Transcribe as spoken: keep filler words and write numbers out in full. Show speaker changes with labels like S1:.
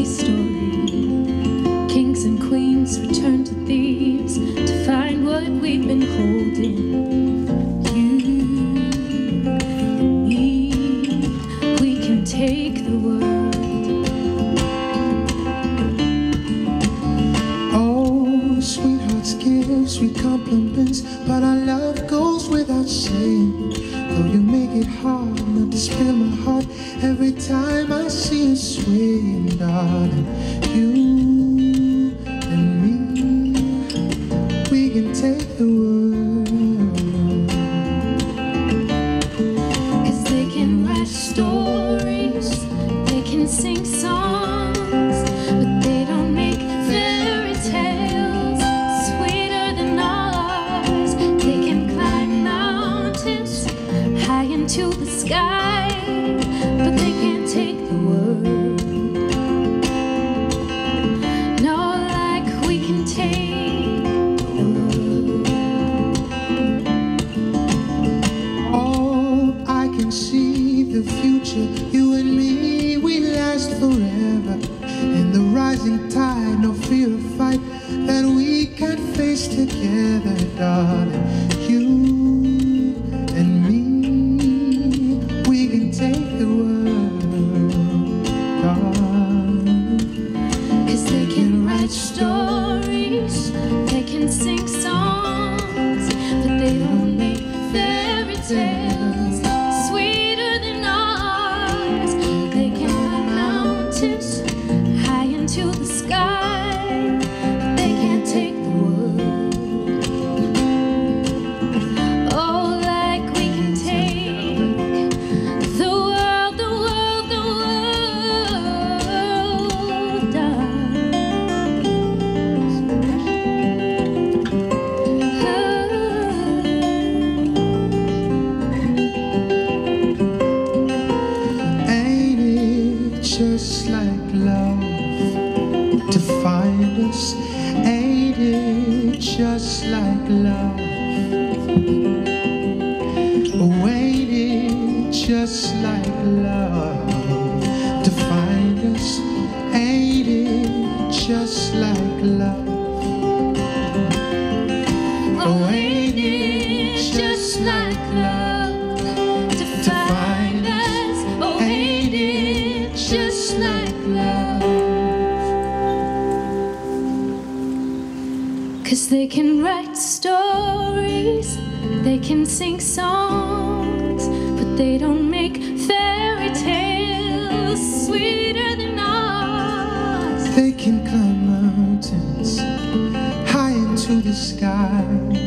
S1: fantasy story. Kings and queens return to thieves to find what we've been holding. You and me, we can take the world.
S2: Oh, sweethearts give sweet compliments, but our love goes without saying. Though you make it hard not to spill my heart every time I see you swaying, darling. You and me, we can take the world.
S1: 'Cause they can write stories, they can sing songs, but they don't make fairy tales sweeter than ours. They can climb mountains high into the sky, but they can't take the world. No, like we can take the world.
S2: Oh, I can see the future. You and me, we last forever. In the rising tide, no fear of fight that we can't face together, darling. You and me, we can take the world, darling.
S1: 'Cause they can write stories, they can sing songs, but they don't make fairy tales sweeter than ours. They can climb mountains high into the sky, but they can't take the world. Oh, like we can take the world, the world, the world, darling.
S2: Ain't it just like love to find us? Ain't it just like love? Oh, ain't it just like love to find us? Ain't it just like love?
S1: Oh, ain't it just like love to find us? Oh, ain't it just like love? 'Cause they can write stories, they can sing songs, but they don't make fairy tales sweeter than ours.
S2: They can climb mountains high into the sky,